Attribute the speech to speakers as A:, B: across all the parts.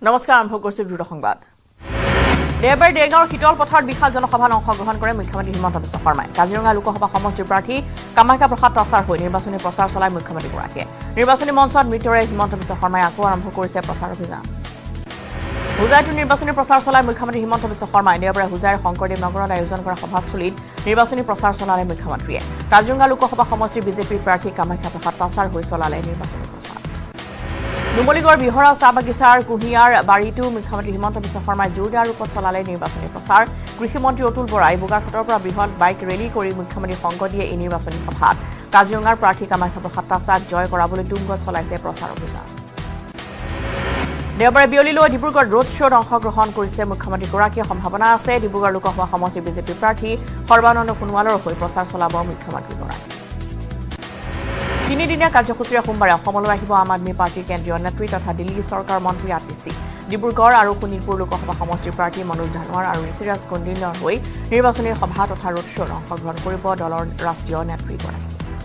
A: নমস্কাৰ আৰম্ভ কৰিছো দ্ৰুত সংবাদ দেওবাৰে দেৰগাঁৱৰ শীতল পথাৰত বিশাল জনসভাত অংশগ্ৰহণ কৰে মুখ্যমন্ত্ৰী হিমন্ত বিশ্ব শৰ্মাই কাজিৰঙা লোকসভা সমষ্টিৰ প্ৰাৰ্থী কামাখ্যা প্ৰসাদ তাছাৰ হৈ নিৰ্বাচনী প্ৰচাৰ চলাই মুখ্যমন্ত্ৰীগৰাকীয়ে নিৰ্বাচনী মঞ্চত মৃত্যুৰে হিমন্ত বিশ্ব শৰ্মাই আকৌ আৰম্ভ কৰিছে প্ৰচাৰ অভিযান হুজাইতো নিৰ্বাচনী প্ৰচাৰ চলাই মুখ্যমন্ত্ৰী হিমন্ত বিশ্ব শৰ্মাই দেওবাৰে হুজাইৰ শংকৰদেৱ নগৰত আয়োজন কৰা সভাস্থলীত নিৰ্বাচনী প্ৰচাৰ চলালে মুখ্যমন্ত্ৰীয়ে কাজিৰঙা লোকসভা সমষ্টিৰ বিজেপিৰ প্ৰাৰ্থী কামাখ্যা প্ৰসাদ তাছাৰ হৈ চলালে নিৰ্বাচনী প্ৰচাৰ নুমলীগড় বিহৰা চাহ বাগিচাৰ কুহিয়াৰ বাৰীটো মুখ্যমন্ত্ৰী হিমন্ত বিশ্ব শৰ্মাই জোৰদাৰ ৰূপত চলালে নিৰ্বাচনী প্ৰচাৰ কৃষিমন্ত্ৰী অতুল বৰাই বোকাখাটৰ পৰা বৃহৎ বাইক ৰেলী কৰি মুখ্যমন্ত্ৰী সংগ দিয়ে এই নিৰ্বাচনী সভাত কাজিৰঙাৰ প্ৰাৰ্থী কামাখ্যা প্ৰসাদ তাছাক জয় কৰাবলৈ তুংগত চলাইছে প্ৰচাৰ অভিযান দেওবাৰে বিয়লিলৈ ডিব্ৰুগড় ৰোড শ্ব'ত অংশগ্ৰহণ কৰিছে মুখ্যমন্ত্ৰীগৰাকীয়ে সম্ভাৱনা আছে ডিব্ৰুগড় লোকসভা সমষ্টিৰ বিজেপি প্ৰাৰ্থী সৰ্বানন্দ সোণোৱালৰ হৈ প্ৰচাৰ চলাব মুখ্যমন্ত্ৰীগৰাকী তিনিদিনীয়া কাৰ্যসূচীৰে সোমবাৰে অসমলৈ আহিব আম আদমী পাৰ্টীৰ কেন্দ্ৰীয় নেত্ৰী তথা দিল্লী চৰকাৰ মন্ত্ৰী আতিচি ডিব্ৰুগড় আৰু শোণিতপুৰ লোকসভা সমষ্টিৰ প্ৰাৰ্থী মনোজ ধানোৱাৰ আৰু ঋষিৰাজ কণ্ডিলৰ হৈ নিৰ্বাচনী সভা তথা ৰোড শ্ব'ত অংশগ্ৰহণ কৰিব দলৰ ৰাষ্ট্ৰীয় নেত্ৰীগৰাকী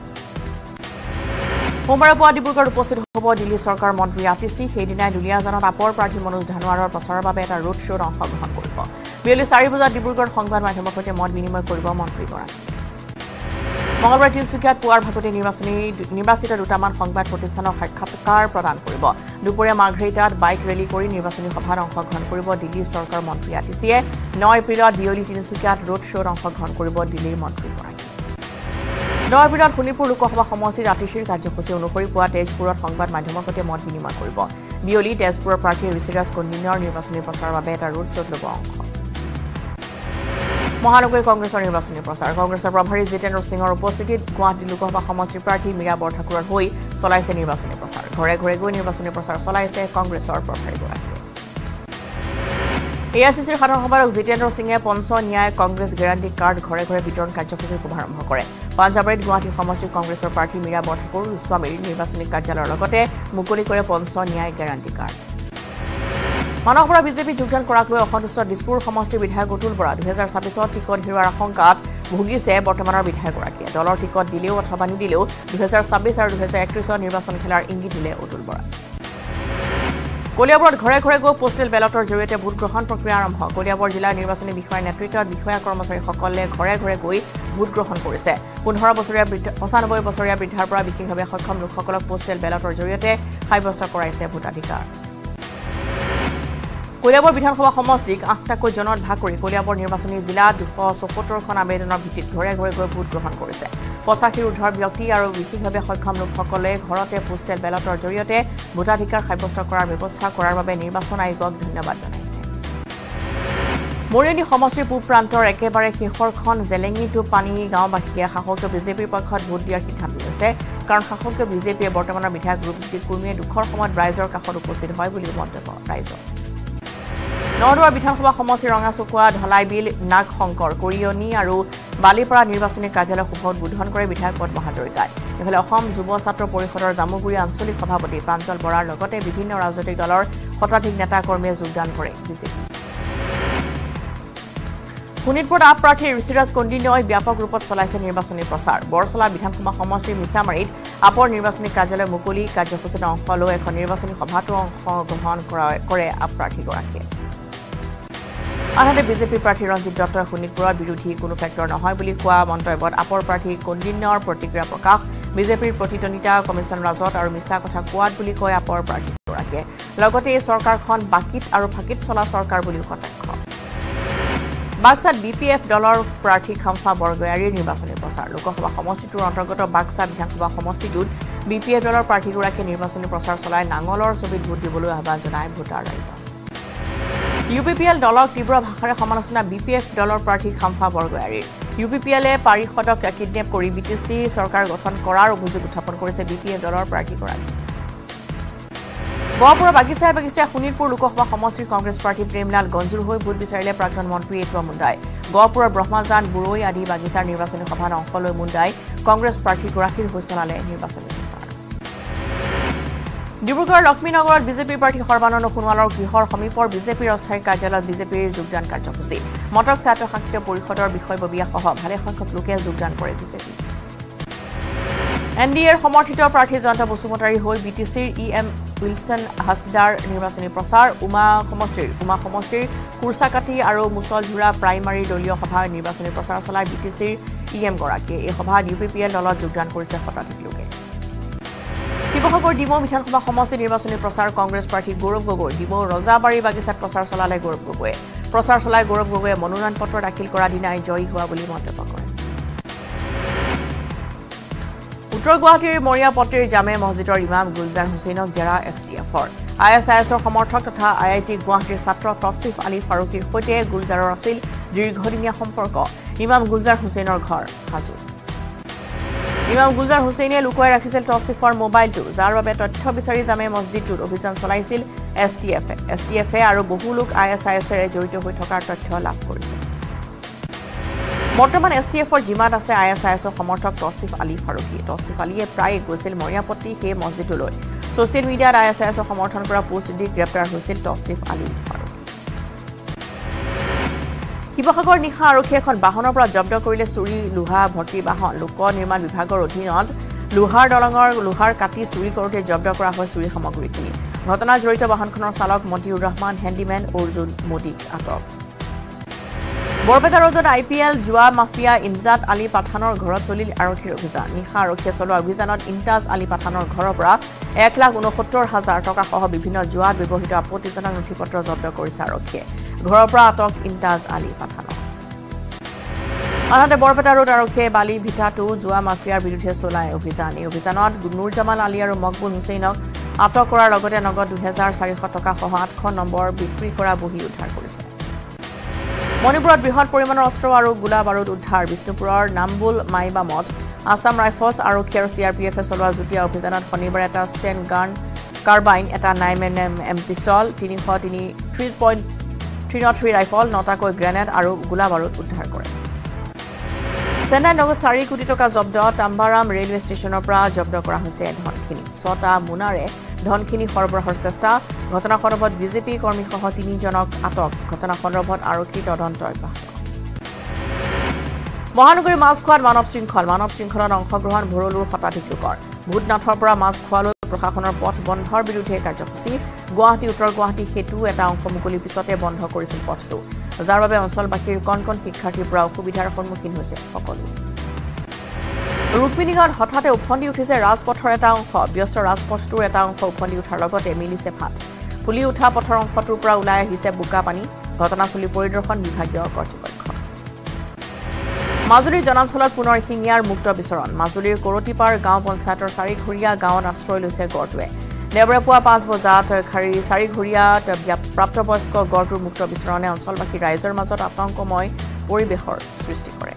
A: সোমবাৰে পুৱা ডিব্ৰুগড়ত উপস্থিত হ'ব দিল্লী চৰকাৰ মন্ত্ৰী আতিচি সেইদিনাই দুলীয়াজানত আপৰ প্ৰাৰ্থী মনোজ ধানোৱাৰৰ প্ৰচাৰৰ বাবে এটা ৰোড শ্ব'ত অংশগ্ৰহণ কৰিব বিয়লি 4 বজাত ডিব্ৰুগড় সংবাদ মাধ্যমৰ সৈতে মত বিনিময় কৰিব মন্ত্ৰীগৰাকী মঙলবাৰে তিনিচুকীয়াত পুৱাৰ ভাগতে নিৰ্বাচিত দুটামান সংবাদ প্ৰতিষ্ঠানক সাক্ষাৎকাৰ প্ৰদান কৰিব দুপৰীয়া মাৰ্ঘেৰিটাত বাইক ৰেলী কৰি নিৰ্বাচনী সভাত অংশগ্ৰহণ কৰিব দিল্লী চৰকাৰ মন্ত্ৰী আতিচিয়ে 9 এপ্ৰিলত বিয়লি তিনিচুকীয়াত ৰোড শ্ব'ত অংশগ্ৰহণ কৰিব দিল্লীৰ মন্ত্ৰীগৰাকী 9 এপ্ৰিলত শোণিতপুৰ লোকসভা সমষ্টিৰ আতিচিৰ কাৰ্যসূচী অনুসৰি পুৱা তেজপুৰত সংবাদ মাধ্যমৰ সৈতে মত বিনিময় কৰিব বিয়লি তেজপুৰৰ প্ৰাৰ্থী ঋষিৰাজ কণ্ডিলৰ নিৰ্বাচনী প্ৰচাৰৰ বাবে এটা ৰোড শ্ব'ত ল'ব অংশ মহানগৰী কংগ্ৰেছৰ নিৰ্বাচনী প্ৰচাৰ কংগ্ৰেছৰ প্ৰভাৰী জিতেন্দ্ৰ সিঙৰ উপস্থিতিত গুৱাহাটী লোকসভা সমষ্টিৰ প্ৰাৰ্থী মীৰা বৰঠাকুৰৰ হৈ চলাইছে নিৰ্বাচনী প্ৰচাৰ ঘৰে ঘৰে গৈ নিৰ্বাচনী প্ৰচাৰ চলাইছে কংগ্ৰেছৰ প্ৰভাৰীগৰাকীয়ে এআইচিচিৰ সাধাৰণ সম্পাদক জিতেন্দ্ৰ সিঙে পঞ্চ ন্যায় কংগ্ৰেছ গেৰাণ্টি কাৰ্ড ঘৰে ঘৰে বিতৰণ কাৰ্যসূচীৰ শুভাৰম্ভ কৰে পাঞ্জাবাৰীত গুৱাহাটী সমষ্টিৰ কংগ্ৰেছৰ প্ৰাৰ্থী মীৰা বৰঠাকুৰ গোস্বামীৰ নিৰ্বাচনী কাৰ্যালয়ৰ লগতে মুকলি কৰে পঞ্চ ন্যায় গেৰাণ্টি কাৰ্ড মানৱপুৰা বিজেপি যোগদান কৰাক লৈ অসন্তুষ্ট দিছপুৰ সমষ্টিৰ বিধায়ক অতুল বৰা 2026ত টিকট হেৰুৱাৰ আশংকাত ভুগিছে বৰ্তমানৰ বিধায়কগৰাকীয়ে দলৰ টিকট দিলেও অথবা নিদিলেও 2026 আৰু 2031ত নিৰ্বাচন খেলাৰ ইংগিত দিলে অতুল বৰা কলিয়াবৰত ঘৰে ঘৰে গৈ পোষ্টেল বেলটৰ জৰিয়তে ভোট গ্ৰহণ প্ৰক্ৰিয়া আৰম্ভ কলিয়াবৰ জিলাৰ নিৰ্বাচনী বিষয়াৰ নেতৃত্বত বিষয়া কৰ্মচাৰীসকলে ঘৰে ঘৰে গৈ ভোট গ্ৰহণ কৰিছে 95 বছৰীয়া বৃদ্ধাৰ পৰা বিশেষভাৱে সক্ষম লোকসকলক পোষ্টেল বেলটৰ জৰিয়তে সাব্যস্ত কৰাইছে ভোটাধিকাৰ কলিয়াবৰ বিধানসভা সমষ্টিক 8টাকৈ জনত ভাগ কৰি কলিয়াবৰ নিৰ্বাচনী জিলা 274খন আবেদনৰ ভিত্তিত ঘৰে ঘৰে গৈ ভোট গ্ৰহণ কৰিছে 85 ঊৰ্ধৰ ব্যক্তি আৰু বিশেষভাৱে সক্ষম লোকসকলে ঘৰতে পোষ্টেল বেলটৰ জৰিয়তে ভোটাধিকাৰ সাব্যস্ত কৰাৰ ব্যৱস্থা কৰাৰ বাবে নিৰ্বাচন আয়োগক ধন্যবাদ জনাইছে মৰিয়নি সমষ্টিৰ পূব প্ৰান্তৰ একেবাৰে শেষৰখন জেলেঙিটো পানী গাঁওবাসীয়ে শাসকীয় বিজেপিৰ পক্ষত ভোট দিয়াৰ সিদ্ধান্ত লৈছে কাৰণ শাসকীয় বিজেপিয়ে বৰ্তমানৰ বিধায়ক ৰূপজ্যোতি কুৰ্মীয়ে দুখৰ সময়ত ৰাইজৰ কাষত উপস্থিত হয় বুলি মন্তব্য ৰাইজৰ নৰদুৱাৰ বিধানসভা সমষ্টিৰ ৰঙাচুকুৱা ধলাইবিল নাগশংকৰ কৰিয়নি আৰু বালিপাৰা নিৰ্বাচনী কাৰ্যালয় শুভ উদ্বোধন কৰে বিধায়ক পদ্ম হাজৰিকাই ইফালে অসম যুৱ ছাত্ৰ পৰিষদৰ জামুগুৰি আঞ্চলিক সভাপতি প্ৰাঞ্জল বৰাৰ লগতে বিভিন্ন ৰাজনৈতিক দলৰ শতাধিক নেতা কৰ্মীয়ে যোগদান কৰে বিজেপি শোণিতপুৰত আপ প্ৰাৰ্থী ঋষিৰাজ কণ্ডিলই ব্যাপক ৰূপত চলাইছে নিৰ্বাচনী প্ৰচাৰ বৰচলা বিধানসভা সমষ্টিৰ মিছামাৰীত আপৰ নিৰ্বাচনী কাৰ্যালয় মুকলি কাৰ্যসূচীত অংশ লৈ এখন নিৰ্বাচনী সভাতো অংশগ্ৰহণ কৰে আপ প্ৰাৰ্থীগৰাকীয়ে আনহাতে বিজেপি প্ৰাৰ্থী ৰঞ্জিত দত্তই শোণিতপুৰৰ বিৰোধী কোনো ফেক্টৰ নহয় বুলি কোৱা মন্তব্যত আপৰ প্ৰাৰ্থী কণ্ডিলৰ প্ৰতিক্ৰিয়া প্ৰকাশ বিজেপিৰ প্ৰতিদ্বন্দ্বিতা কমিশ্যন ৰাজত আৰু মিছা কথা কোৱাত বুলি কয় আপৰ প্ৰাৰ্থীগৰাকীয়ে লগতে এই চৰকাৰখন বাকিত আৰু ফাকিত চলা চৰকাৰ বুলিও কটাক্ষ বাক্সাত বিপিএফ দলৰ প্ৰাৰ্থী খাম্ফা বৰগয়াৰীৰ নিৰ্বাচনী প্ৰচাৰ লোকসভা সমষ্টিটোৰ অন্তৰ্গত বাক্সা বিধানসভা সমষ্টিটোত বিপিএফ দলৰ প্ৰাৰ্থীগৰাকীয়ে নিৰ্বাচনী প্ৰচাৰ চলাই নাঙলৰ ছবিত ভোট দিবলৈ আহ্বান জনায় ভোটাৰ ৰাইজক ইউপিপিএল দলক তীব্ৰ ভাষাৰে সমালোচনা বিপিএফ দলৰ প্ৰাৰ্থী খাম্ফা বৰগয়াৰীৰ ইউপিপিএলে পাৰিষদক কিডনেপ কৰি বিটিচি চৰকাৰ গঠন কৰাৰ অভিযোগ উত্থাপন কৰিছে বিপিএফ দলৰ প্ৰাৰ্থীগৰাকী গহপুৰৰ বাগিচাই শোণিতপুৰ লোকসভা সমষ্টিৰ কংগ্ৰেছ প্ৰাৰ্থী প্ৰেমলাল গঞ্জুৰ হৈ ভোট বিচাৰিলে প্ৰাক্তন মন্ত্ৰী এটুৱা মুণ্ডাই গহপুৰৰ ব্ৰহ্মাজান বুৰৈ আদি বাগিচাৰ নিৰ্বাচনী সভাত অংশ লৈ মুণ্ডাই কংগ্ৰেছ প্ৰাৰ্থীগৰাকীৰ হৈ চলালে নিৰ্বাচনী প্ৰচাৰ ডিব্ৰুগড়ৰ লক্ষ্মীনগৰত বিজেপিৰ প্ৰাৰ্থী সৰ্বানন্দ সোণোৱালৰ গৃহৰ সমীপৰ বিজেপিৰ অস্থায়ী কাৰ্যালয়ত বিজেপিৰ যোগদান কাৰ্যসূচী মটক ছাত্ৰ শাক্ত পৰিষদৰ বিষয়ববীয়াসহ ভালে সংখ্যক লোকে যোগদান কৰে বিজেপি এনডিএৰ সমৰ্থিত প্ৰাৰ্থী জয়ন্ত বসুমতাৰী হৈ বিটিচিৰ উইলসন হাসদাৰ নিৰ্বাচনী প্ৰচাৰ উমা সমষ্টিৰ কুৰসাকাটি আৰু মুছলঝুৰা প্ৰাইমাৰী দলীয় সভা নিৰ্বাচনী প্ৰচাৰ চলাই বিটিচিৰ ইএম গৰাকীয়ে এই সভাত ইউপিপিএল দলত যোগদান কৰিছে শতাধিক লোকে শিৱসাগৰ ডিমৌ বিধানসভা সমষ্টি নিৰ্বাচনী প্ৰচাৰ কংগ্ৰেছ প্ৰাৰ্থী গৌৰৱ গগৈ ডিমৌ ৰজাবাৰী বাগিচাত প্ৰচাৰ চলালে গৌৰৱ গগৈয়ে প্ৰচাৰ চলাই গৌৰৱ গগৈয়ে মনোনয়ন পত্ৰ দাখিল কৰা দিনাই জয়ী হোৱা বুলি মন্তব্য কৰে উত্তৰ গুৱাহাটীৰ মৰিয়াপট্টিৰ জামে মছজিদৰ ইমাম গুলজাৰ হুছেইনক জেৰা এছটিএফৰ আইএছআইএছৰ সমৰ্থক তথা আইআইটি গুৱাহাটীৰ ছাত্ৰ তৌছিফ আলী ফাৰুকীৰ সৈতে গুলজাৰৰ আছিল দীৰ্ঘদিনীয়া সম্পৰ্ক ইমাম গুলজাৰ হুছেইনৰ ঘৰ হাজু ইমাম গুলজাৰ হুছেইনে লুকুৱাই ৰাখিছিল তৌছিফৰ মোবাইলটো যাৰ বাবে তথ্য বিচাৰি জামে মছজিদটোত অভিযান চলাইছিল এছটিএফে আৰু বহু লোক আইএছআইএছৰে জড়িত হৈ থকাৰ তথ্য লাভ কৰিছে বৰ্তমান এছটিএফৰ জিমাত আছে আইএছআইএছৰ সমৰ্থক তৌছিফ আলী ফাৰুকী তৌছিফ আলীয়ে প্ৰায় গৈছিল মৰিয়াপট্টি সেই মছজিদলৈ ছ'চিয়েল মিডিয়াত আইএছআইএছৰ সমৰ্থন কৰা পোষ্ট দি গ্ৰেপ্তাৰ হৈছিল তৌছিফ আলী ফাৰুকী শিৱসাগৰ নিশা আৰক্ষীয়ে এখন বাহনৰ পৰা জব্দ কৰিলে চুৰি লোহা ভৰ্তি বাহন লোক নিৰ্মাণ বিভাগৰ অধীনত লোহাৰ দলঙৰ লোহাৰ কাটি চুৰি কৰোঁতে জব্দ কৰা হয় চুৰি সামগ্ৰীখিনি ঘটনাত জড়িত বাহনখনৰ চালক মতিউৰ ৰহমান হেণ্ডিমেন অৰ্জুন মোদীক আটক বৰপেটা ৰোডত আইপিএল জুৱা মাফিয়া ইনজাত আলী পাঠানৰ ঘৰত চলিল আৰক্ষীৰ অভিযান নিশা আৰক্ষীয়ে চলোৱা অভিযানত ইনতাজ আলী পাঠানৰ ঘৰৰ পৰা 1,69,000 টকা সহ বিভিন্ন জুৱাত ব্যৱহৃত আপত্তিজনক নথিপত্ৰ জব্দ কৰিছে আৰক্ষীয়ে ঘৰৰ পৰা আটক ইনতাজ আলী পাঠানৰ আনহাতে বৰপেটা ৰোড আৰক্ষীয়ে বালি ভিটাটো জুৱা মাফিয়াৰ বিৰুদ্ধে চলাই অভিযান এই অভিযানত নুৰজামাল আলী আৰু মকবুল হুছেইনক আটক কৰাৰ লগতে নগদ 2,400 টকা সহ 8খন নম্বৰ বিক্ৰী কৰা বহি উদ্ধাৰ কৰিছে মণিপুৰত বৃহৎ পৰিমাণৰ অস্ত্ৰ আৰু গোলা বাৰুদ উদ্ধাৰ বিষ্ণুপুৰৰ নামবুল মাইবামত আছাম ৰাইফলছ আৰক্ষী আৰু চিআৰপিএফে চলোৱা যুটীয়া অভিযানত শনিবাৰে এটা ষ্টেন গান কাৰ্বাইন এটা 9mm পিষ্টল 3.303 ৰাইফল 9টাকৈ গ্ৰেনেড আৰু গোলা বাৰুদ উদ্ধাৰ কৰে চেন্নাই নগদ 4 কোটি টকা জব্দ তাম্বাৰাম ৰেলৱে ষ্টেচনৰ পৰা জব্দ কৰা হৈছে ধনখিনি 6টা মোনাৰে ধনখিনি সৰবৰাহৰ চেষ্টা ঘটনা সন্দৰ্ভত বিজেপি কৰ্মীসহ 3জনক আটক ঘটনা সন্দৰ্ভত আৰক্ষী তদন্ত অব্যাহত মহানগৰীৰ মাছখোৱাত মানৱ শৃংখলত অংশগ্ৰহণ ভৰলুৰ শতাধিক লোকৰ ভূতনাথৰ পৰা মাছ খোৱালৈ প্ৰশাসনৰ পথ বন্ধৰ বিৰুদ্ধে কাৰ্যসূচী গুৱাহাটী উত্তৰ গুৱাহাটী সেতু এটা অংশ মুকলি পিছতে বন্ধ কৰিছিল পথটো যাৰ বাবে অঞ্চলবাসীৰ কণ শিক্ষাৰ্থীৰ পৰা অসুবিধাৰ সন্মুখীন হৈছে সকলো ৰুক্মিণীগাঁৱত হঠাতে উফন্দি উঠিছে ৰাজপথৰ এটা অংশ ব্যস্ত ৰাজপথটোৰ এটা অংশ উফন্দি উঠাৰ লগতে মিলিছে ফাট ফুলি উঠা পথৰ অংশটোৰ পৰা ওলাই আহিছে বোকা পানী ঘটনাস্থলী পৰিদৰ্শন বিভাগীয় কৰ্তৃপক্ষ মাজুলীৰ জনাঞ্চলত পুনৰ শিঙিয়াৰ মুক্ত বিচৰণ মাজুলীৰ কৰতিপাৰ গাঁও পঞ্চায়তৰ 4ঘৰীয়া গাঁৱত আশ্ৰয় লৈছে গড়টোৱে দেওবাৰে পুৱা 5 বজাত 4ঘৰীয়াত প্ৰাপ্তবয়স্ক গড়টোৰ মুক্ত বিচৰণে অঞ্চলবাসী ৰাইজৰ মাজত আতংকময় পৰিৱেশৰ সৃষ্টি কৰে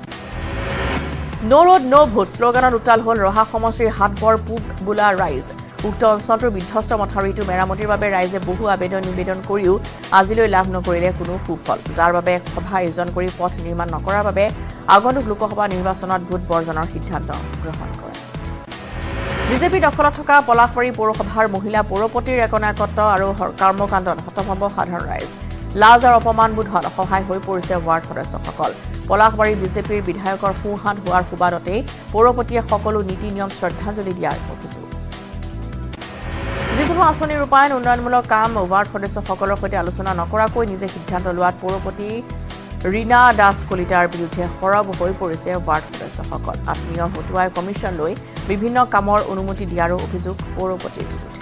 A: নো ৰোড নো ভোট শ্লোগানত উত্তাল হ'ল ৰহা সমষ্টিৰ হাটবৰ পূব বোলা ৰাইজ উক্ত অঞ্চলটোৰ বিধ্বস্ত মথাউৰিটো মেৰামতিৰ বাবে ৰাইজে বহু নিবেদন কৰিও আজিলৈ লাভ নকৰিলে কোনো সুফল যাৰ বাবে সভা আয়োজন কৰি পথ নিৰ্মাণ নকৰাৰ বাবে আগন্তুক লোকসভা নিৰ্বাচনত ভোট বৰ্জনৰ সিদ্ধান্ত গ্ৰহণ কৰে বিজেপি দখলত থকা পলাশবাৰী পৌৰসভাৰ মহিলা পৌৰপতিৰ একনায়কত্ব আৰু কৰ্মকাণ্ডত হতভম্ব সাধাৰণ ৰাইজ লাজ আৰু অপমানবোধত সহায় হৈ পৰিছে ৱাৰ্ড সদস্যসকল পলাশবাৰী বিজেপিৰ বিধায়কৰ সোঁহাত হোৱাৰ সুবাদতেই পৌৰপতিয়ে সকলো নীতি নিয়ম শ্ৰদ্ধাঞ্জলি দিয়াৰ অভিযোগ যিকোনো আঁচনি ৰূপায়ণ উন্নয়নমূলক কাম ৱাৰ্ড সদস্যসকলৰ সৈতে আলোচনা নকৰাকৈ নিজে সিদ্ধান্ত লোৱাত পৌৰপতি ৰীনা দাস কলিতাৰ বিৰুদ্ধে সৰব হৈ পৰিছে ৱাৰ্ড সদস্যসকল আত্মীয় হতুৱাই কমিশ্যন লৈ বিভিন্ন কামৰ অনুমতি দিয়াৰো অভিযোগ পৌৰপতিৰ বিৰুদ্ধে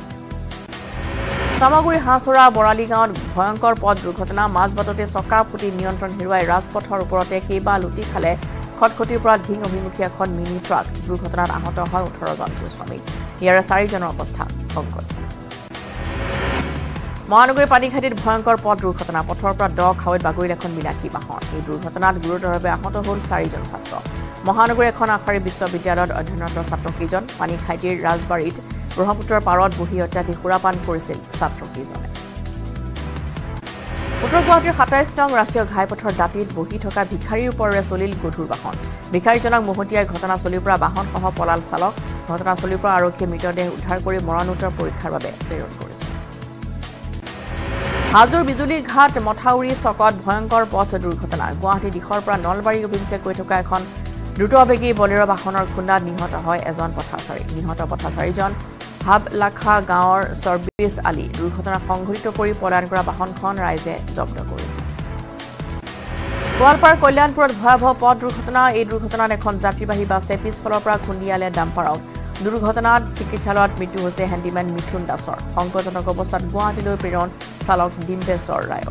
A: সামগুৰি হাঁচৰা বৰালি গাঁৱত ভয়ংকৰ পথ দুৰ্ঘটনা মাজবাটতে চকা ফুটি নিয়ন্ত্ৰণ হেৰুৱাই ৰাজপথৰ ওপৰতে কেইবা লুটি খালে খটখটিৰ পৰা ঢিং অভিমুখী এখন মিনি ট্ৰাক দুৰ্ঘটনাত আহত হয় 18জন শ্ৰমিক ইয়াৰে 4জনৰ অৱস্থা সংকটজনক মহানগৰীৰ পানীখাইটিত ভয়ংকৰ পথ দুৰ্ঘটনা পথৰ পৰা দ খাৱৈত বাগৰিল এখন বিলাসী বাহন এই দুৰ্ঘটনাত গুৰুতৰভাৱে আহত হ'ল 4জন ছাত্ৰ মহানগৰীৰ এখন আখাৰী বিশ্ববিদ্যালয়ত অধ্যয়নৰত ছাত্ৰকেইজন পানীখাইটিৰ ৰাজবাৰীত ব্ৰহ্মপুত্ৰৰ পাৰত বহি অত্যাধিক সুৰাপান কৰিছিল ছাত্ৰকেইজনে উত্তৰ গুৱাহাটীৰ 27 নং ৰাষ্ট্ৰীয় ঘাইপথৰ দাঁতিত বহি থকা ভিখাৰীৰ ওপৰেৰে চলিল গধুৰ বাহন ভিখাৰীজনক মহতিয়াই ঘটনাস্থলীৰ পৰা বাহনসহ পলাল চালক ঘটনাস্থলীৰ পৰা আৰক্ষীয়ে মৃতদেহ উদ্ধাৰ কৰি মৰণোত্তৰ পৰীক্ষাৰ বাবে প্ৰেৰণ কৰিছে হাজোৰ বিজুলী ঘাট মথাউৰি চকত ভয়ংকৰ পথ দুৰ্ঘটনা গুৱাহাটী দিশৰ পৰা নলবাৰী অভিমুখে গৈ থকা এখন দ্ৰুতবেগী বলেৰ বাহনৰ খুন্দাত নিহত হয় এজন পথাচাৰী নিহত পথাচাৰীজন ভাবলাখা গাঁৱৰ সৰ্বিছ আলী দুৰ্ঘটনা সংঘটিত কৰি পলায়ন কৰা বাহনখন ৰাইজে জব্দ কৰিছে গোৱালপাৰ কল্যাণপুৰত ভয়াবহ পথ দুৰ্ঘটনা এই দুৰ্ঘটনাত এখন যাত্ৰীবাহী বাছে পিছফালৰ পৰা খুন্দিয়ালে ডাম্পাৰক দুৰ্ঘটনাত চিকিৎসালয়ত মৃত্যু হৈছে হেণ্ডিমেন মিথুন দাসৰ সংকটজনক অৱস্থাত গুৱাহাটীলৈ প্ৰেৰণ চালক ডিম্পেশ্বৰ ৰায়ক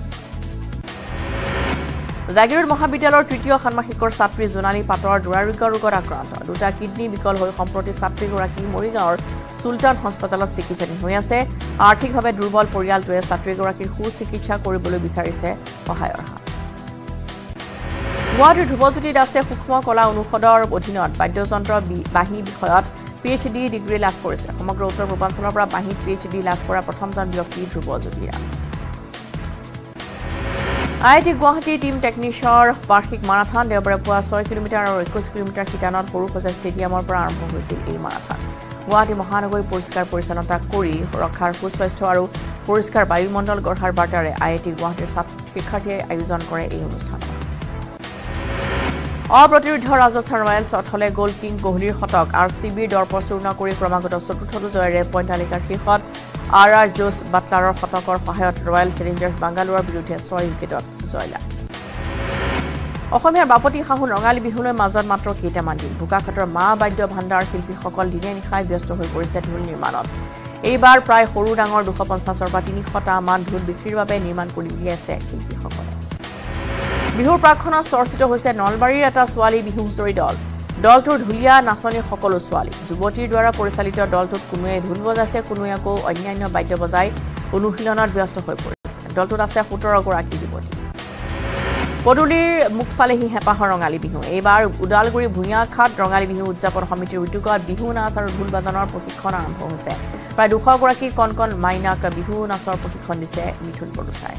A: জাগিৰোড মহাবিদ্যালয়ৰ তৃতীয় ষান্মাসিকৰ ছাত্ৰী জোনালী পাটৰ দুৰাৰোগ্য ৰোগত আক্ৰান্ত দুটা কিডনী বিকল হৈ সম্প্ৰতি ছাত্ৰীগৰাকী মৰিগাঁৱৰ সুলতান হস্পিটেলত চিকিৎসাধীন হৈ আছে আৰ্থিকভাৱে দুৰ্বল পৰিয়ালটোৱে ছাত্ৰীগৰাকীৰ সুচিকিৎসা কৰিবলৈ বিচাৰিছে সহায়ৰ হাত গুৱাহাটীৰ ধ্ৰুৱজ্যোতি দাসে সূক্ষ্ম কলা অনুষদৰ অধীনত বাদ্যযন্ত্ৰ বাঁহী বিষয়ত PhD ডিগ্ৰী লাভ কৰিছে সমগ্ৰ উত্তৰ পূৰ্বাঞ্চলৰ পৰা বাঁহীত PhD লাভ কৰা প্ৰথমজন ব্যক্তি ধ্ৰুৱজ্যোতি দাস IIT গুৱাহাটী টিম টেকনিচিয়ানৰ বাৰ্ষিক মাৰাথন দেওবাৰে পুৱা 6 কিলোমিটাৰ আৰু 21 কিলোমিটাৰ শিতানত সৰুসজাই ষ্টেডিয়ামৰ পৰা আৰম্ভ হৈছিল এই মাৰাথন গুৱাহাটী মহানগৰী পৰিষ্কাৰ পৰিচ্ছন্নতা কৰি ৰক্ষাৰ সুস্বাস্থ্য আৰু পৰিষ্কাৰ বায়ুমণ্ডল গঢ়াৰ বাৰ্তাৰে IIT গুৱাহাটীৰ শিক্ষাৰ্থীয়ে আয়োজন কৰে এই অনুষ্ঠান অপ্ৰতিৰোধ ৰাজস্থান ৰয়েলছত হলে গ'ল কিং কোহলিৰ শতক RCBৰ দৰ্প চূৰ্ণ কৰি ক্ৰমাগত চতুৰ্থটো জয়েৰে পইণ্ট তালিকাৰ শীৰ্ষত RR জোছ বাটলাৰৰ শতকৰ সহায়ত ৰয়েল চেলেঞ্জাৰ্ছ বাংগালোৰৰ বিৰুদ্ধে 6 উইকেটত জয়লাভ অসমীয়াৰ বাপতি সাহোন ৰঙালী বিহুলৈ মাজত মাত্ৰ কেইটামান দিন বোকাখাটৰ মা বাদ্য ভাণ্ডাৰ শিল্পীসকল দিনে নিশাই ব্যস্ত হৈ পৰিছে ঢোল নিৰ্মাণত এইবাৰ প্ৰায় সৰু ডাঙৰ 250ৰ পৰা 300টা মান ঢোল বিক্ৰীৰ বাবে নিৰ্মাণ কৰি উলিয়াইছে শিল্পীসকলে বিহুৰ প্ৰাক্ষণত চৰ্চিত হৈছে নলবাৰীৰ এটা ছোৱালী বিহু হুঁচৰি দল দলটোৰ ঢুলীয়া নাচনী সকলো ছোৱালী যুৱতীৰ দ্বাৰা পৰিচালিত দলটোত কোনোৱে ঢোল বজাইছে কোনোৱে আকৌ অন্যান্য বাদ্য বজাই অনুশীলনত ব্যস্ত হৈ পৰিছে দলটোত আছে 17 গৰাকী যুৱতী পদুলিৰ মুখপালেহি হেঁপাহৰ ৰঙালী বিহু এইবাৰ উদালগুৰি ভূঞাখাত ৰঙালী বিহু উদযাপন সমিতিৰ উদ্যোগত বিহু নাচ আৰু ঢোল বাদনৰ প্ৰশিক্ষণ আৰম্ভ হৈছে প্ৰায় 200 গৰাকী কণকণ মাইনাক বিহু নাচৰ প্ৰশিক্ষণ দিছে মিথুন বৰদোচাই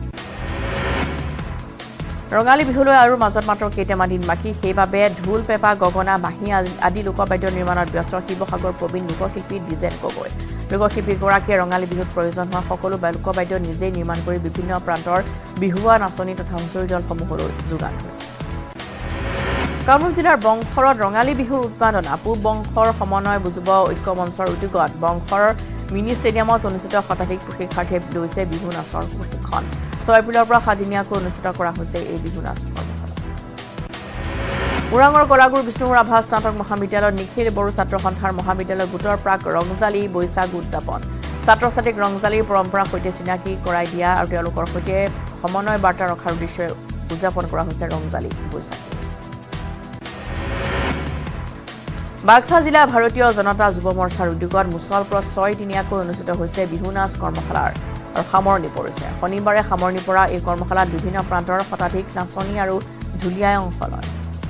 A: ৰঙালী বিহুলৈ আৰু মাজত মাত্ৰ কেইটামান দিন বাকী সেইবাবে ঢোল পেপা গগনা বাঁহী আদি লোকবাদ্য নিৰ্মাণত ব্যস্ত শিৱসাগৰ প্ৰবীণ লোকশিল্পী ডিজেন গগৈ লোকশিল্পীগৰাকীয়ে ৰঙালী বিহুত প্ৰয়োজন হোৱা সকলো লোকবাদ্য নিজেই নিৰ্মাণ কৰি বিভিন্ন প্ৰান্তৰ বিহুৱা নাচনী তথা হুঁচৰি দলসমূহলৈ যোগান ধৰিছে কামৰূপ জিলাৰ বংশৰত ৰঙালী বিহুৰ উৎপাদনা পূব বংশৰ সমন্বয় যুৱ ঐক্য মঞ্চৰ উদ্যোগত বংশৰ মিনি ষ্টেডিয়ামত অনুষ্ঠিত শতাধিক শিক্ষাৰ্থীয়ে লৈছে বিহু নাচৰ প্ৰশিক্ষণ 6 এপ্ৰিলৰ পৰা 7 দিনীয়াকৈ অনুষ্ঠিত কৰা হৈছে এই বিহু নাচ কৰ্মশালা ওৰাঙৰ কলাগুৰু বিষ্ণুৰ আভা স্নাতক মহাবিদ্যালয়ত নিখিল বড়ো ছাত্ৰ সন্থাৰ মহাবিদ্যালয় গোটৰ প্ৰাক ৰংজালী বৈশাখ উদযাপন ছাত্ৰ ছাত্ৰীক ৰংজালীৰ পৰম্পৰাৰ সৈতে চিনাকি কৰাই দিয়া আৰু তেওঁলোকৰ সৈতে সমন্বয় বাৰ্তা ৰখাৰ উদ্দেশ্যে উদযাপন কৰা হৈছে ৰংজালী বৈশাখ বাক্সা জিলা ভাৰতীয় জনতা যুৱ মৰ্চাৰ উদ্যোগত মুছলপুৰত 6 দিনীয়াকৈ অনুষ্ঠিত হৈছে বিহু নাচ কৰ্মশালাৰ আৰু সামৰণি পৰিছে শনিবাৰে সামৰণি পৰা এই কৰ্মশালাত বিভিন্ন প্ৰান্তৰ শতাধিক নাচনী আৰু ঢুলীয়াই অংশ লয়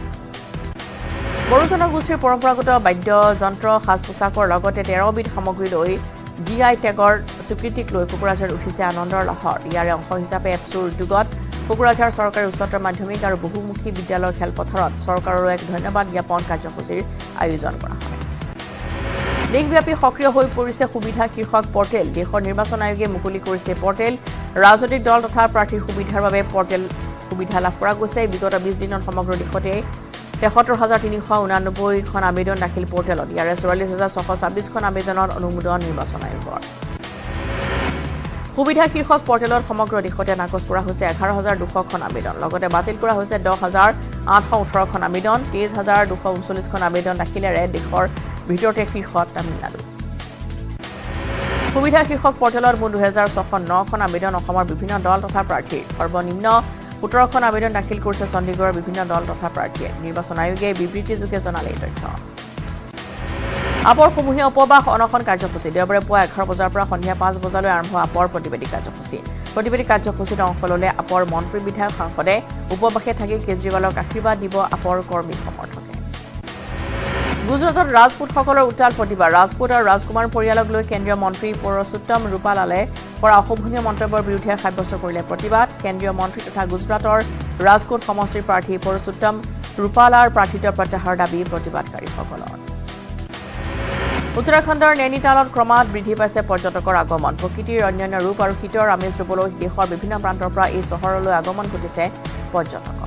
A: বড়ো জনগোষ্ঠীৰ পৰম্পৰাগত বাদ্যযন্ত্ৰ সাজ পোছাকৰ লগতে 13 বিধ সামগ্ৰী লৈ GI টেগৰ স্বীকৃতিক লৈ কোকৰাঝাৰ উঠিছে আনন্দৰ লহৰ ইয়াৰে অংশ হিচাপে এপছুৰ উদ্যোগত কোকৰাঝাৰ চৰকাৰী উচ্চতৰ মাধ্যমিক আৰু বহুমুখী বিদ্যালয়ৰ খেলপথাৰত চৰকাৰৰ এক ধন্যবাদ জ্ঞাপন কাৰ্যসূচীৰ আয়োজন কৰা হয় দেশব্যাপী সক্ৰিয় হৈ পৰিছে সুবিধা শীৰ্ষক পৰ্টেল দেশৰ নিৰ্বাচন আয়োগে মুকলি কৰিছে পৰ্টেল ৰাজনৈতিক দল তথা প্ৰাৰ্থীৰ সুবিধাৰ বাবে পৰ্টেল সুবিধা লাভ কৰা গৈছে বিগত 20 দিনত সমগ্ৰ দেশতে ৭৩,৩89খন আবেদন দাখিল পৰ্টেলত ইয়াৰে ৪৪,৬২৬খন আবেদনৰ অনুমোদন নিৰ্বাচন আয়োগৰ সুবিধা শীৰ্ষক পৰ্টেলত সমগ্ৰ দেশতে নাকচ কৰা হৈছে ১১,২০০খন আবেদন লগতে বাতিল কৰা হৈছে ১০,৮১৮খন আবেদন ২৩,২৩৯খন আবেদন দাখিলেৰে দেশৰ ভিতৰতে শীৰ্ষত তামিলনাডু সুবিধা শীৰ্ষক পৰ্টেলত মুঠ ২,৬০৯খন আবেদন অসমৰ বিভিন্ন দল তথা প্ৰাৰ্থীৰ সৰ্বনিম্ন ১৭খন আবেদন দাখিল কৰিছে চণ্ডীগড়ৰ বিভিন্ন দল তথা প্ৰাৰ্থীয়ে নিৰ্বাচন আয়োগে বিবৃতিযোগে জনালে এই তথ্য আপৰ সমূহীয়া উপবাস অনশন কাৰ্যসূচী দেওবাৰে পুৱা 11 বজাৰ পৰা সন্ধিয়া 5 বজালৈ আৰম্ভ আপৰ প্ৰতিবাদী কাৰ্যসূচীত অংশ ল'লে আপৰ মন্ত্ৰী বিধায়ক সাংসদে উপবাসে থাকি কেজৰিৱালক আশীৰ্বাদ দিব আপৰ কৰ্মী সমৰ্থকে গুজৰাটত ৰাজপুতসকলৰ উত্তাল প্ৰতিবাদ ৰাজপুত আৰু ৰাজকুমাৰ পৰিয়ালক লৈ কেন্দ্ৰীয় মন্ত্ৰী পৰশুত্তম ৰূপালালে কৰা অশোভনীয় মন্তব্যৰ বিৰুদ্ধে সাব্যস্ত কৰিলে প্ৰতিবাদ কেন্দ্ৰীয় মন্ত্ৰী তথা গুজৰাটৰ ৰাজকোট সমষ্টিৰ প্ৰাৰ্থী পৰশুত্তম ৰূপালাৰ প্ৰাৰ্থিত্ব প্ৰত্যাহাৰৰ দাবী প্ৰতিবাদকাৰীসকলৰ উত্তৰাখণ্ডৰ নৈনিতালত ক্ৰমাৎ বৃদ্ধি পাইছে পৰ্যটকৰ আগমন প্ৰকৃতিৰ অন্যান্য ৰূপ আৰু শীতৰ আমেজ ল'বলৈ দেশৰ বিভিন্ন প্ৰান্তৰ পৰা এই চহৰলৈ আগমন ঘটিছে পৰ্যটকৰ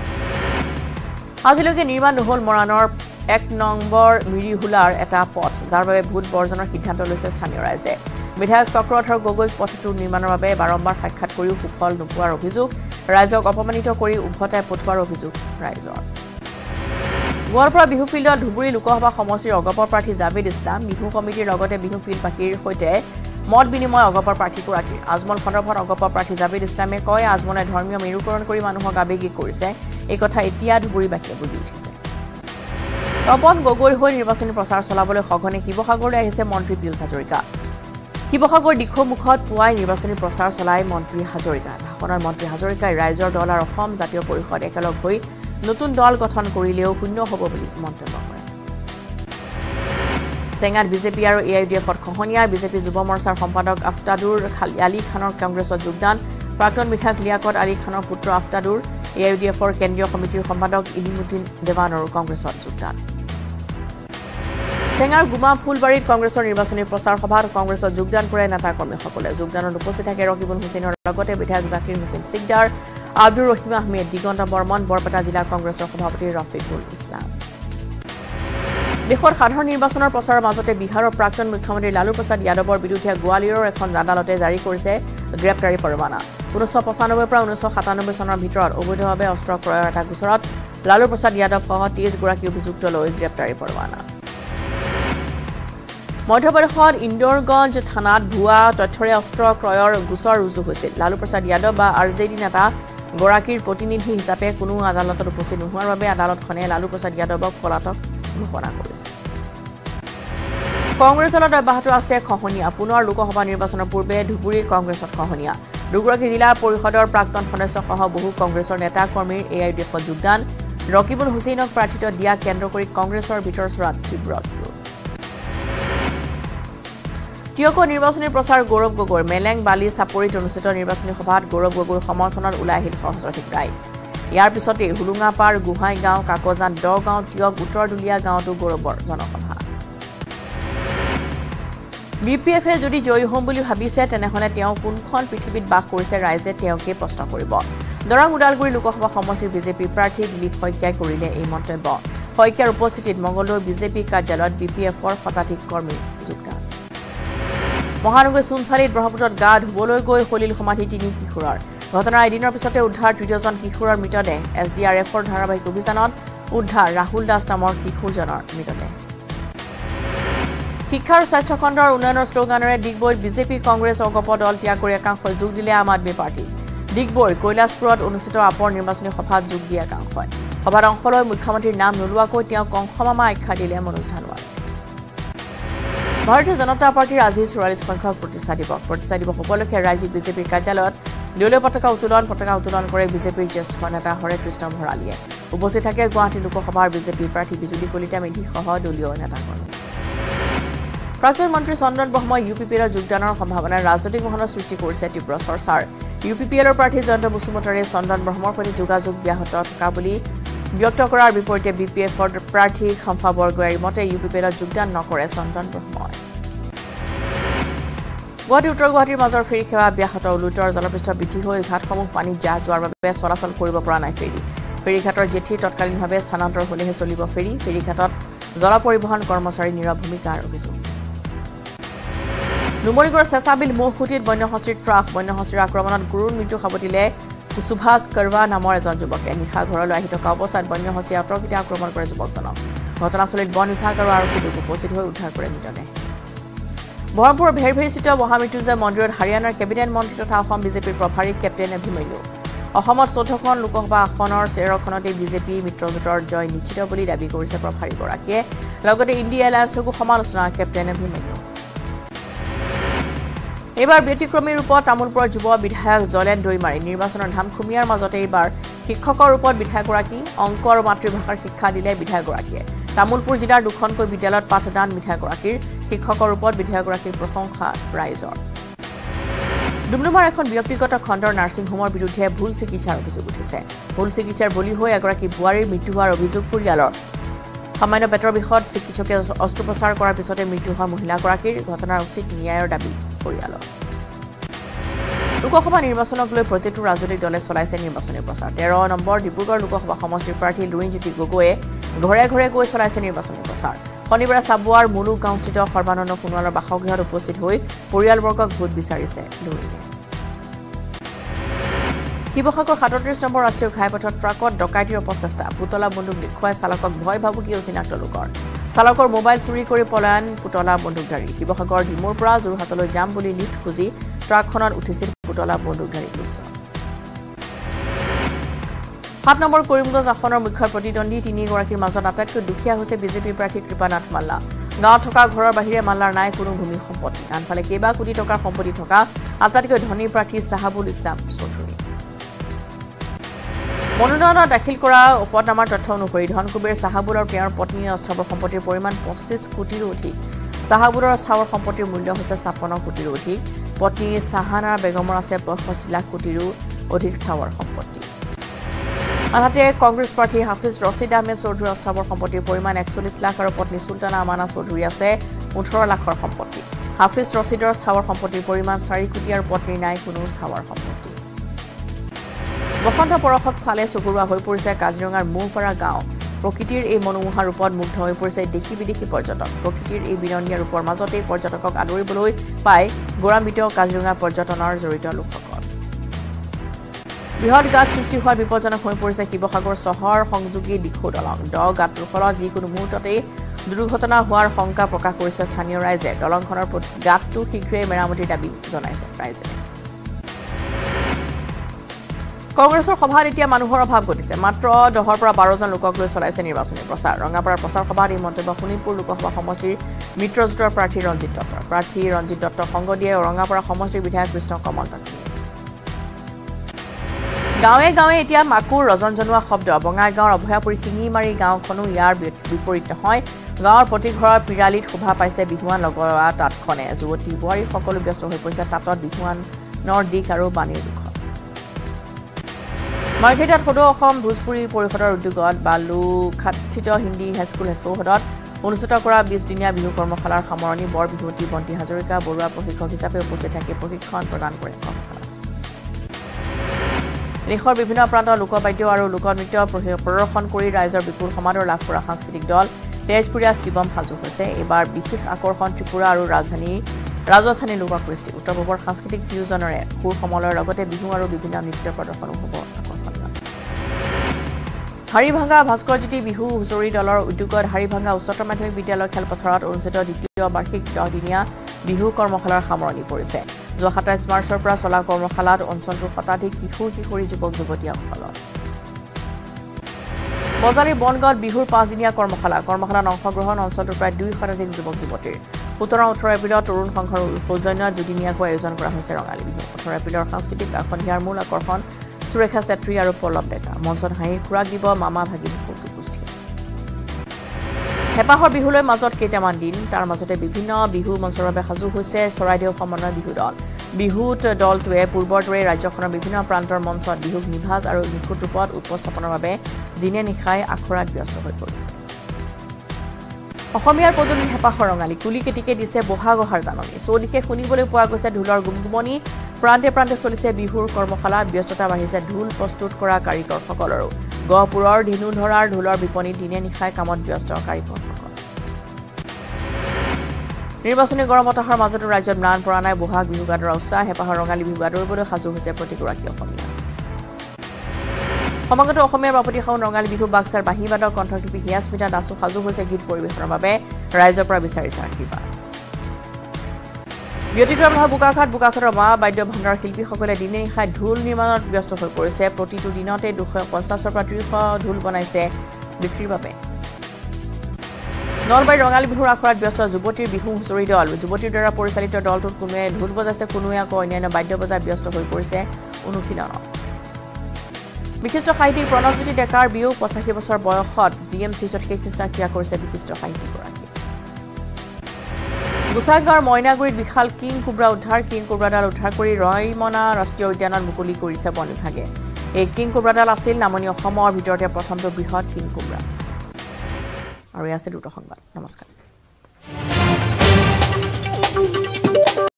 A: আজিলৈকে নিৰ্মাণ নহ'ল মৰাণৰ 1 নম্বৰ মিৰিহুলাৰ এটা পথ যাৰ বাবে ভোট বৰ্জনৰ সিদ্ধান্ত লৈছে স্থানীয় ৰাইজে বিধায়ক চক্ৰধৰ গগৈক পথটো নিৰ্মাণৰ বাবে বাৰম্বাৰ সাক্ষাৎ কৰিও সুফল নোপোৱাৰ অভিযোগ ৰাইজক অপমানিত কৰি উভতাই পঠোৱাৰ অভিযোগ ৰাইজৰ গোৱালপাৰা বিহু ফিল্ডত ধুবুৰী লোকসভা সমষ্টিৰ অগপৰ প্ৰাৰ্থী জাভেদ ইছলাম বিহু কমিটিৰ লগতে বিহু ফিল্ডবাসীৰ সৈতে মত বিনিময় অগপৰ প্ৰাৰ্থীগৰাকীৰ আজমল সন্দৰ্ভত অগপৰ প্ৰাৰ্থী জাভেদ ইছলামে কয় আজমলে ধৰ্মীয় মেৰুকৰণ কৰি মানুহক আৱেগিক কৰিছে এই কথা এতিয়া ধুবুৰীবাসীয়ে বুজি উঠিছে তপন গগৈৰ হৈ নিৰ্বাচনী প্ৰচাৰ চলাবলৈ সঘনে শিৱসাগৰলৈ আহিছে মন্ত্ৰী পীয়ুষ হাজৰিকা শিৱসাগৰ দিখৌমুখত পুৱাই নিৰ্বাচনী প্ৰচাৰ চলাই মন্ত্ৰী হাজৰিকা ভাষণৰ মন্ত্ৰী হাজৰিকাই ৰাইজৰ দল আৰু অসম জাতীয় পৰিষদ একেলগ হৈ নতুন দল গঠন কৰিলেও শূন্য হ'ব বুলি মন্তব্য কৰে চেঙাত বিজেপি আৰু এআইডিএফত খহনীয়া বিজেপি যুৱ মৰ্চাৰ সম্পাদক আফতাদুৰ আলী খানৰ কংগ্ৰেছত যোগদান প্ৰাক্তন বিধায়ক লিয়াকত আলী খানৰ পুত্ৰ আফতাদুৰ এআইডিএফৰ কেন্দ্ৰীয় সমিতিৰ সম্পাদক ইলিমুদ্দিন দেৱানৰ কংগ্ৰেছত যোগদান চেঙাৰ গুমা ফুলবাৰীত কংগ্ৰেছৰ নিৰ্বাচনী প্ৰচাৰ সভাত কংগ্ৰেছত যোগদান কৰে নেতা কৰ্মীসকলে যোগদানত উপস্থিত থাকে ৰকিবুল হুছেইনৰ লগতে বিধায়ক জাকিৰ হুছেইন সিকদাৰ আব্দুৰ ৰহিম আহমেদ দিগন্ত বৰ্মন বৰপেটা জিলা কংগ্ৰেছৰ সভাপতি ৰফিকুল ইছলাম দেশৰ সাধাৰণ নিৰ্বাচনৰ প্ৰচাৰৰ মাজতে বিহাৰৰ প্ৰাক্তন মুখ্যমন্ত্ৰী লালু প্ৰসাদ যাদৱৰ বিৰুদ্ধে গোৱালিয়ৰৰ এখন আদালতে জাৰি কৰিছে গ্ৰেপ্তাৰী পৰৱানা 1995 পৰা 1997 চনৰ ভিতৰত অবৈধভাৱে অস্ত্ৰ ক্ৰয়ৰ এটা গোচৰত লালু প্ৰসাদ যাদৱ সহ 30 গৰাকী অভিযুক্ত লৈ গ্ৰেপ্তাৰী পৰৱানা মধ্যপ্ৰদেশৰ ইন্দৰগঞ্জ থানাত ভুৱা তথ্যৰে অস্ত্ৰ ক্ৰয়ৰ গোচৰ ৰুজু হৈছিল লালু প্ৰসাদ যাদৱ বা আৰজেডি নেতা গৰাকীৰ প্ৰতিনিধি হিচাপে কোনো আদালতত উপস্থিত নোহোৱাৰ বাবে আদালতখনে লালু প্ৰসাদ যাদৱক পলাতক ঘোষণা কৰিছে কংগ্ৰেছ দলত অব্যাহত আছে খহনীয়া পুনৰ লোকসভা নিৰ্বাচনৰ পূৰ্বে ধুবুৰীৰ কংগ্ৰেছত খহনীয়া দুগৰাকী জিলা পৰিষদৰ প্ৰাক্তন সদস্যসহ বহু কংগ্ৰেছৰ নেতা কৰ্মীৰ এআইডিএফত যোগদান ৰকিবুল হুছেইনক প্ৰাৰ্থিত দিয়া কেন্দ্ৰ কৰি কংগ্ৰেছৰ ভিতৰচৰাত তীব্ৰ টিয়কো নিৰ্বাচনী প্ৰচাৰ গৌৰৱ গগৈৰ মেলেং বালি চাপৰিত অনুষ্ঠিত নিৰ্বাচনী সভাত গৌৰৱ গগৈৰ সমৰ্থনত ওলাই আহিল সহস্ৰাধিক ৰাইজ ইয়াৰ পিছতে হুলুঙাপাৰ গুহাই গাঁও কাকজান দ গাঁও টিয়ক উত্তৰ দুলীয়া গাঁৱতো গৌৰৱৰ জনসভা বিপিএফে যদি জয়ী হ'ম বুলি ভাবিছে তেনেহলে তেওঁ কোনখন পৃথিৱীত বাস কৰিছে ৰাইজে তেওঁকে প্ৰশ্ন কৰিব দৰং উদালগুৰি লোকসভা সমষ্টিৰ বিজেপি প্ৰাৰ্থী দিলীপ শইকীয়াই কৰিলে এই মন্তব্য শইকীয়াৰ উপস্থিতিত মংগলদৈ বিজেপি কাৰ্যালয়ত বিপিএফৰ শতাধিক কৰ্মী যোগদান মহানগৰী চুনচালিত ব্ৰহ্মপুত্ৰত গা ধুবলৈ গৈ হলিল সমাধি 3 কিশোৰৰ ঘটনাৰ এদিনৰ পিছতে উদ্ধাৰ তৃতীয়জন কিশোৰৰ মৃতদেহ এছডিআৰএফৰ ধাৰাবাহিক অভিযানত উদ্ধাৰ ৰাহুল দাস নামৰ কিশোৰজনৰ মৃতদেহ শিক্ষা আৰু স্বাস্থ্য খণ্ডৰ উন্নয়নৰ শ্লোগানেৰে ডিগবৈত বিজেপি কংগ্ৰেছ অগপ দল ত্যাগ কৰি একাংশই যোগ দিলে আম আদমি পাৰ্টি ডিগবৈ কৈলাশপুৰত অনুষ্ঠিত আপৰ নিৰ্বাচনী সভাত যোগ দিয়া একাংশই সভাত অংশ লৈ মুখ্যমন্ত্ৰীৰ নাম নোলোৱাকৈ তেওঁ কংসমামা আখ্যা দিলে মনোজ ধানোৱালে ভাৰতীয় জনতা পাৰ্টিৰ আজি 44 সংখ্যক প্ৰতিষ্ঠা দিৱস উপলক্ষে ৰাজ্যিক বিজেপিৰ কাৰ্যালয়ত দলীয় পতাকা উত্তোলন কৰে বিজেপিৰ জ্যেষ্ঠ নেতা হৰে কৃষ্ণ ভৰালীয়ে উপস্থিত থাকে গুৱাহাটী লোকসভাৰ বিজেপিৰ প্ৰাৰ্থী বিজুলী কলিতা মেধি সহ দলীয় নেতাকৰ্মী প্ৰাক্তন মন্ত্ৰী চন্দন ব্ৰহ্মই ইউপিপিএলৰ যোগদানৰ সম্ভাৱনাৰ ৰাজনৈতিক মহলত সৃষ্টি কৰিছে তীব্ৰ চৰ্চাৰ ইউপিপিএলৰ প্ৰাৰ্থী জয়ন্ত বসুমতাৰীয়ে চন্দন ব্ৰহ্মৰ সৈতে যোগাযোগ ব্যাহত থকা বুলি ব্যক্ত কৰাৰ বিপৰীতে বিপিএফৰ প্ৰাৰ্থী খম্ফা বৰগোহাঁইৰ মতে ইউপিপিএলত যোগদান নকৰে চন্দন ব্ৰহ্মই গুৱাহাটী উত্তৰ গুৱাহাটীৰ মাজৰ ফেৰী সেৱা ব্যাহত উলুটৰ জলপৃষ্ঠ বৃদ্ধি হৈ ঘাটসমূহ পানীত জাহ যোৱাৰ বাবে চলাচল কৰিব পৰা নাই ফেৰীঘাটৰ জেঠী তৎকালীনভাৱে স্থানান্তৰ হ'লেহে চলিব ফেৰীঘাটত জল পৰিবহণ কৰ্মচাৰী নীৰৱ ভূমিকাৰ অভিযোগ নুমলীগড়ৰ চেঁচাবিল মহখুটিত বন্যহস্তীৰ ত্ৰাস বন্যহস্তীৰ আক্ৰমণত গুৰুৰ মৃত্যু সাৱটিলে সুভাষ কৰৱা নামৰ এজন যুৱকে নিশা ঘৰলৈ আহি থকা অৱস্থাত বন্যহস্তীয়ে অতৰ্কিতে আক্ৰমণ কৰে যুৱকজনক ঘটনাস্থলীত বন বিভাগ আৰু আৰক্ষী দল উপস্থিত হৈ উদ্ধাৰ কৰে মৃতদেহ বহৰমপুৰৰ ভেৰভেৰীস্থিত মহামৃত্যুঞ্জয় মন্দিৰত হাৰিয়ানাৰ কেবিনেট মন্ত্ৰী তথা অসম বিজেপিৰ প্ৰভাৰী কেপ্টেইন অভিমন্যু অসমত 14খন লোকসভা আসনৰ 13খনতে বিজেপি মিত্ৰজোঁটৰ জয় নিশ্চিত বুলি দাবী কৰিছে প্ৰভাৰীগৰাকীয়ে লগতে ইণ্ডিয়া এলায়েন্সকো সমালোচনা কেপ্টেইন অভিমন্যু এবাৰ ব্যতিক্ৰমী ৰূপত তামুলপুৰৰ যুৱ বিধায়ক জলেন দৈমাৰী নিৰ্বাচনৰ ধামখুমীয়াৰ মাজতে এইবাৰ শিক্ষকৰ ৰূপত বিধায়কগৰাকী অংক আৰু মাতৃভাষাৰ শিক্ষা দিলে বিধায়কগৰাকীয়ে তামুলপুৰ জিলাৰ দুখনকৈ বিদ্যালয়ত পাঠদান বিধায়কগৰাকীৰ শিক্ষকৰ ৰূপত বিধায়কগৰাকীৰ প্ৰশংসা ৰাইজৰ ডুমডুমাৰ এখন ব্যক্তিগত খণ্ডৰ নাৰ্ছিং হোমৰ বিৰুদ্ধে ভুল চিকিৎসাৰ অভিযোগ উঠিছে ভুল চিকিৎসাৰ বলি হৈ এগৰাকী বোৱাৰীৰ মৃত্যু হোৱাৰ অভিযোগ পৰিয়ালৰ সামান্য পেটৰ বিষত চিকিৎসকে অস্ত্ৰোপচাৰ কৰাৰ পিছতে মৃত্যু হোৱা মহিলাগৰাকীৰ ঘটনাৰ উচিত ন্যায়ৰ দাবী পৰিয়ালৰ লোকসভা নিৰ্বাচনক লৈ প্ৰতিটো ৰাজনৈতিক দলে চলাইছে নিৰ্বাচনী প্ৰচাৰ 13 নম্বৰ ডিব্ৰুগড় লোকসভা সমষ্টিৰ প্ৰাৰ্থী লুৰিণজ্যোতি গগৈয়ে ঘৰে ঘৰে গৈ চলাইছে নিৰ্বাচনী প্ৰচাৰ শনিবাৰে চাবুৱাৰ মুলুক গাঁওস্থিত সৰ্বানন্দ সোণোৱালৰ বাসগৃহত উপস্থিত হৈ পৰিয়ালবৰ্গক ভোট বিচাৰিছে দুয়োজনে শিৱসাগৰ ৩৭ নম্বৰ ৰাষ্ট্ৰীয় ঘাইপথত ট্ৰাকত ডকাইতিৰ অপচেষ্টা পুতলা বন্দুক দেখুৱাই চালকক ভয় ভাবুকি অচিনাক্ত লোকৰ চালকৰ মোবাইল চুৰি কৰি পলায়ন পুতলা বন্দুকধাৰী শিৱসাগৰ ডিমুৰ পৰা যোৰহাটলৈ যাম বুলি লিফ্ট খুজি ট্ৰাকখনত উঠিছিল পুতলা বন্দুকধাৰী লোকজন ৭ নম্বৰ কৰিমগঞ্জ আসনৰ মুখ্য প্ৰতিদ্বন্দ্বী তিনিগৰাকীৰ মাজত আটাইতকৈ দুখীয়া হৈছে বিজেপি প্ৰাৰ্থী কৃপানাথ মাল্লা গাঁৱত থকা ঘৰৰ বাহিৰে মাল্লাৰ নাই কোনো ভূমি সম্পত্তি আনফালে কেইবা কোটি টকাৰ সম্পত্তি থকা আটাইতকৈ ধনী প্ৰাৰ্থী চাহাবুল ইছলাম চৌধুৰী মনোনয়ন দাখিল কৰা উপনামাৰ তথ্য অনুসৰি ধনকুবেৰ চাহাবুল আৰু তেওঁৰ পত্নীৰ অস্থাৱৰ সম্পত্তিৰ পৰিমাণ ২৫ কোটিৰো অধিক চাহাবুলৰ স্থাৱৰ সম্পত্তিৰ মূল্য হৈছে ৫৬ কোটিৰো অধিক পত্নী চাহানা বেগমৰ আছে ৬৫ লাখ কোটিৰো অধিক স্থাৱৰ সম্পত্তি আনহাতে কংগ্ৰেছ প্ৰাৰ্থী হাফিজ ৰছিদ আহমেদ চৌধুৰীৰ অস্থাৱৰ সম্পত্তিৰ পৰিমাণ ৪১ লাখ আৰু পত্নী সুলতানা আমানা চৌধুৰী আছে ১৮ লাখৰ সম্পত্তি হাফিজ ৰছিদৰ স্থাৱৰ সম্পত্তিৰ পৰিমাণ ৪ কোটি আৰু পত্নীৰ নাই কোনো স্থাৱৰ সম্পত্তি বসন্ত পৰশত চালে চকুৰোৱা হৈ পৰিছে কাজিৰঙাৰ মূৰপাৰা গাঁও প্ৰকৃতিৰ এই মনোমোহা ৰূপত মুগ্ধ হৈ পৰিছে দেশী বিদেশী পৰ্যটক প্ৰকৃতিৰ এই বিৰঙীয়া ৰূপৰ মাজতে পৰ্যটকক আদৰিবলৈ পাই গৌৰৱান্বিত কাজিৰঙা পৰ্যটনৰ জড়িত লোকসকল বৃহৎ গাঁত সৃষ্টি হোৱা বিপদজনক হৈ পৰিছে শিৱসাগৰ চহৰ সংযোগী দিখৌ দলং গাঁতটোৰ ফলত যিকোনো মুহূৰ্ততেই দুৰ্ঘটনা হোৱাৰ শংকা প্ৰকাশ কৰিছে স্থানীয় ৰাইজে দলংখনৰ গাঁতটো শীঘ্ৰেই মেৰামতিৰ দাবী জনাইছে ৰাইজে কংগ্ৰেছৰ সভাত এতিয়া মানুহৰ অভাৱ ঘটিছে মাত্ৰ ১০ৰ পৰা ১২জন লোকক লৈ চলাইছে নিৰ্বাচনী প্ৰচাৰ ৰঙাপাৰাৰ প্ৰচাৰ সভাত এই মন্তব্য শোণিতপুৰ লোকসভা সমষ্টিৰ মিত্ৰজোঁটৰ প্ৰাৰ্থী ৰঞ্জিত দত্তৰ সংগ দিয়ে ৰঙাপাৰা সমষ্টিৰ বিধায়ক কৃষ্ণ কমল তাঁতীয়ে গাঁৱে গাঁৱে এতিয়া মাকুৰ ৰজন জনোৱা শব্দ বঙাইগাঁৱৰ অভয়াপুৰী শিঙিমাৰী গাঁওখনো ইয়াৰ বিপৰীত নহয় গাঁৱৰ প্ৰতি ঘৰৰ পিৰালিত শোভা পাইছে বিহুৱান লগোৱা তাঁতখনে যুৱতী বোৱাৰী সকলো ব্যস্ত হৈ পৰিছে তাঁতত বিহুৱানৰ দিশ আৰু বাণীৰ দুখ মাৰ্ঘেৰিটাত সদৌ অসম ভোজপুৰী পৰিষদৰ উদ্যোগত বালুঘাটস্থিত হিন্দী হাইস্কুল চৌহদত অনুষ্ঠিত কৰা ২০ দিনীয়া বিহু কৰ্মশালাৰ সামৰণি বৰ বিহুৱতী বন্তি হাজৰিকা বৰুৱা প্ৰশিক্ষক হিচাপে উপস্থিত থাকি প্ৰশিক্ষণ প্ৰদান কৰে দেশৰ বিভিন্ন প্ৰান্তৰ লোকবাদ্য আৰু লোকনৃত্য প্ৰদৰ্শন কৰি ৰাইজৰ বিপুল সমাদৰ লাভ কৰা সাংস্কৃতিক দল তেজপুৰীয়া শিৱম সাজু হৈছে এইবাৰ বিশেষ আকৰ্ষণ ত্ৰিপুৰা আৰু ৰাজস্থানী লোককৃষ্টি উত্তৰ পূবৰ সাংস্কৃতিক ফিউজনেৰে সুৰ সমলৰ লগতে বিহু আৰু বিভিন্ন নৃত্য প্ৰদৰ্শনো হ'ব হাৰিভাঙ্গা ভাস্কৰজ্যোতি বিহু হুঁচৰি দলৰ উদ্যোগত হাৰিভাঙ্গা উচ্চতৰ মাধ্যমিক বিদ্যালয় খেলপথাৰত অনুষ্ঠিত দ্বিতীয় বাৰ্ষিক 10 দিনীয়া বিহু কৰ্মশালাৰ সামৰণি পৰিছে যোৱা ২৭ মাৰ্চৰ পৰা চলা কৰ্মশালাত অঞ্চলটোৰ শতাধিক কিশোৰী যুৱক যুৱতী অংশগ্ৰহণ বজালীৰ বনগাঁৱত বিহুৰ 5 দিনীয়া কৰ্মশালাত অংশগ্ৰহণ অঞ্চলটোৰ প্ৰায় 200 শতাধিক যুৱক যুৱতীৰ 17-18 এপ্ৰিলত তৰুণ সংঘৰ সৌজন্যত দুদিনীয়াকৈ আয়োজন কৰা হৈছে ৰঙালী বিহু 18 এপ্ৰিলৰ সাংস্কৃতিক আসন্ধিয়াৰ মূল আকৰ্ষণ সুৰেখা চেত্ৰী আৰু পল্লৱ ডেকা মঞ্চত হাঁহিৰ খুৰাক দিব মামা ভাগিনী উপস্থিত হেপাহৰ বিহুলৈ মাজত কেইটামান দিন তাৰ মাজতে বিভিন্ন বিহু মঞ্চৰ বাবে সাজু হৈছে চৰাইদেউ সমন্বয় বিহু দল বিহুত দলটোৱে পূৰ্বৰ দৰে ৰাজ্যখনৰ বিভিন্ন প্ৰান্তৰ মঞ্চত বিহুক নিভাজ আৰু নিখুঁত ৰূপত উপস্থাপনৰ বাবে দিনে নিশাই আখৰাত ব্যস্ত হৈ পৰিছে অসমীয়াৰ পদূলিত হেপাহৰ ৰঙালী কুলি কেতিকে দিছে বহাগ অহাৰ জাননী চৌদিশে শুনিবলৈ পোৱা গৈছে ঢোলৰ গুমগুমনি প্ৰান্তে প্ৰান্তে চলিছে বিহুৰ কৰ্মশালা ব্যস্ততা বাঢ়িছে ঢোল প্ৰস্তুত কৰা কাৰিকৰসকলৰো গহপুৰৰ ধেনু ধৰাৰ ঢোলৰ বিপণী দিনে নিশাই কামত ব্যস্ত কাৰিকৰসকল নিৰ্বাচনী গৰম বতাহৰ মাজতো ৰাজ্যত ম্লান পৰা নাই বহাগ বিহু গানৰ উৎসাহ হেপাহৰ ৰঙালী বিহু আদৰিবলৈ সাজু হৈছে প্ৰতিগৰাকী অসমীয়া সমাগত অসমীয়াৰ বাপতি সাহোন ৰঙালী বিহু বাক্সাৰ বাঁহীবাদক কণ্ঠশিল্পী হিয়াস্মিতা দাসো সাজু হৈছে গীত পৰিৱেশনৰ বাবে ৰাইজৰ পৰা বিচাৰিছে আশীৰ্বাদ ব্যতিক্ৰম নহয় বোকাখাটৰ মা বাদ্য ভাণ্ডাৰ শিল্পীসকলে দিনে নিশাই ঢোল নিৰ্মাণত ব্যস্ত হৈ পৰিছে প্ৰতিটো দিনতে 250-ৰ পৰা 300 ঢোল বনাইছে বিক্ৰীৰ বাবে নলবাৰীৰ ৰঙালী বিহুৰ আখৰাত ব্যস্ত যুৱতীৰ বিহু হুঁচৰি দল যুৱতীৰ দ্বাৰা পৰিচালিত দলটোত কোনোৱে ঢোল বজাইছে কোনোৱে আকৌ অন্যান্য বাদ্য বজাই ব্যস্ত হৈ পৰিছে অনুশীলনত বিশিষ্ট সাহিত্যিক প্ৰণৱজ্যোতি ডেকাৰ বিয়োগ 85 বছৰ বয়সত জিএমচিত চিকিৎসা ক্ৰিয়া কৰিছে বিশিষ্ট সাহিত্যিকগৰাকী গোসাইগাঁৱৰ মইনাগুৰিত বিশাল কিং কোব্ৰা কোব্ৰাডাল উদ্ধাৰ কৰি ৰয়মনা ৰাষ্ট্ৰীয় উদ্যানত মুকলি কৰিছে বন বিভাগে এই কিং কোব্ৰাডাল আছিল নামনি অসমৰ ভিতৰতে প্ৰথমটো বৃহৎ কিং কোব্ৰা আৰু ইয়াছে দুটো সংবাদ নমস্কাৰ